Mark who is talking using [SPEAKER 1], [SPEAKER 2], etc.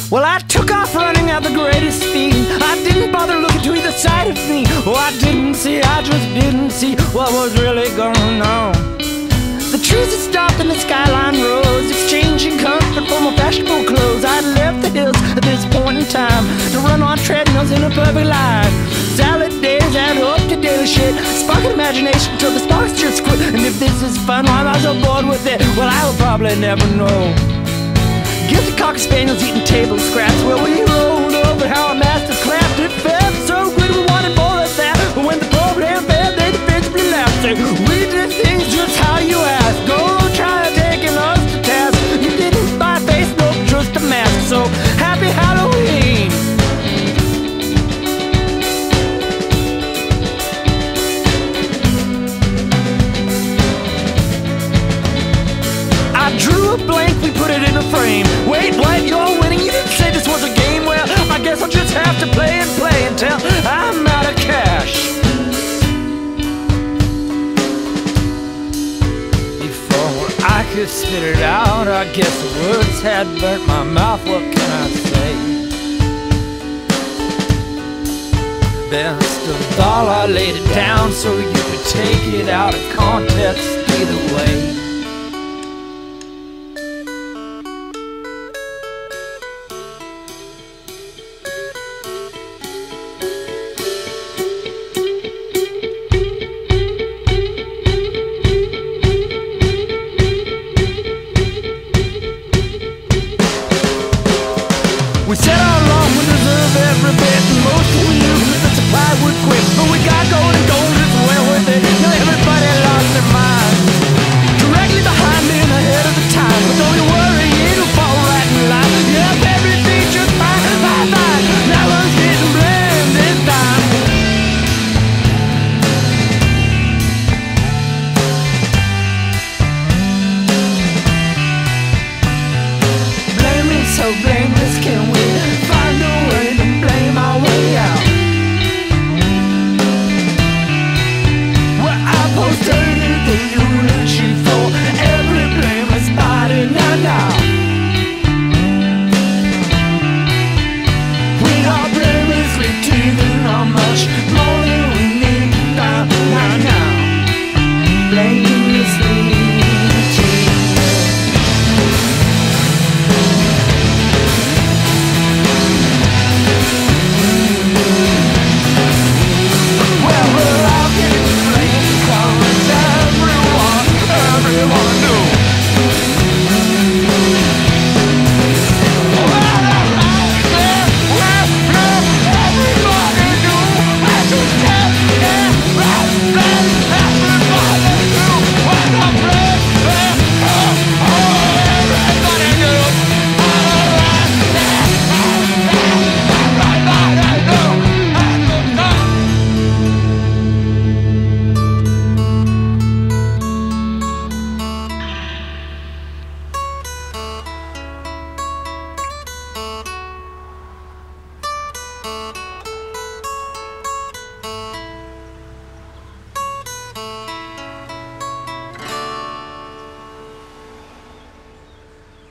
[SPEAKER 1] Well, I took off running at the greatest speed. I didn't bother looking to either side of me. Oh, I just didn't see what was really going on. The trees had stopped and the skyline rose, exchanging comfort for more fashionable clothes. I'd left the hills at this point in time to run on treadmills in a perfect line. Salad days and up-to-date shit, sparking imagination till the sparks just quit. And if this is fun, why am I so bored with it? Well, I will probably never know. Guilty cocker spaniels eating table scraps, where we rolled over how our masters clapped. It felt so good, we wanted more of that. But when the program failed, they defensively laughed. Say, we did things just how you asked. Go try taking us to task. You didn't buy face, no trust a mask. So happy Halloween. I drew a blank, we put it in a frame. Wait, what? You're winning? You didn't say this was a game? Well, I guess I'll just have to play until I'm out of cash. Before I could spit it out, I guess the words had burnt my mouth. What can I say? Best of all, I laid it down so you could take it out of context either way.